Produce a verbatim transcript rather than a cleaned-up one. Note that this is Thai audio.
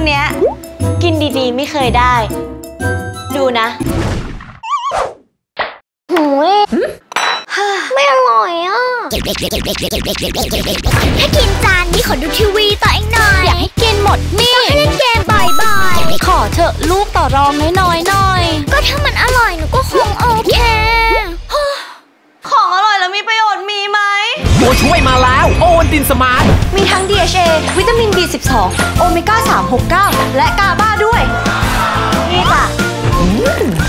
เนี้ยกินดีๆไม่เคยได้ดูนะหูยไม่อร่อยอ่ะถ้ากินจานนี้ขอดูทีวีต่ออีกหน่อยอยากให้กินหมดนี่ให้เล่นเกมบ่อยๆขอเถอะลูกต่อรองน้อยๆหน่อยก็ถ้ามันอร่อยหนูก็คงโอเคของอร่อยแล้วมีประโยชน์มีไหมตัวช่วยมาแล้วโอวัลตินสมาร์ทมีทั้ง ดี เอช เอ วิตามิน บี สิบสอง โอเมก้า สาม หก เก้า และกาบาด้วยนี่จ้ะ